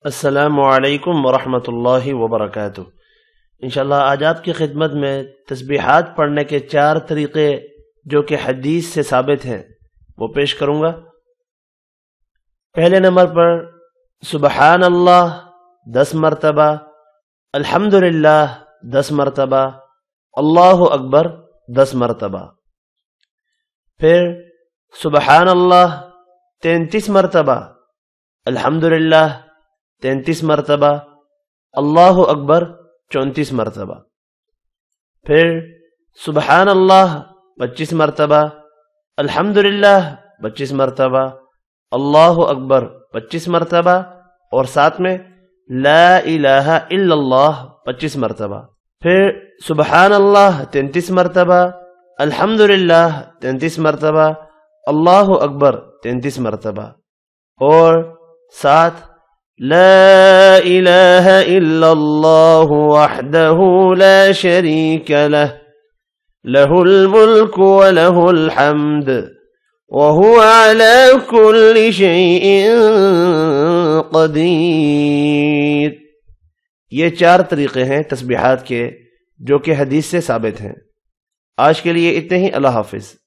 السلام علیکم ورحمۃ اللہ وبرکاتہ۔ انشاءاللہ آج آپ کی خدمت میں تسبیحات پڑھنے کے 4 طریقے جو کہ حدیث سے ثابت ہیں وہ پیش کروں گا۔ پہلے نمبر پر سبحان اللہ 10 مرتبہ، الحمدللہ 10 مرتبہ، اللہ اکبر 10 مرتبہ۔ پھر سبحان اللہ 33 مرتبہ، الحمدللہ 33 مرتبہ، اللہ اکبر 34 مرتبہ۔ پھر سبحان اللہ 25 مرتبہ، الحمدللہ 25 مرتبہ، اللہ اکبر 25 مرتبہ، اور ساتھ میں لا الہ الا اللہ 25 مرتبہ۔ پھر سبحان اللہ 33 مرتبہ، الحمدللہ 33 مرتبہ، اللہ اکبر 33 مرتبہ، اور ساتھ لا الہ الا اللہ وحدہ لا شریک لہ لہ الملک ولہ الحمد وہو علی کل شیء قدیر۔ یہ 4 طریقے ہیں تسبیحات کے جو کہ حدیث سے ثابت ہیں۔ آج کے لیے اتنے ہی، اللہ حافظ۔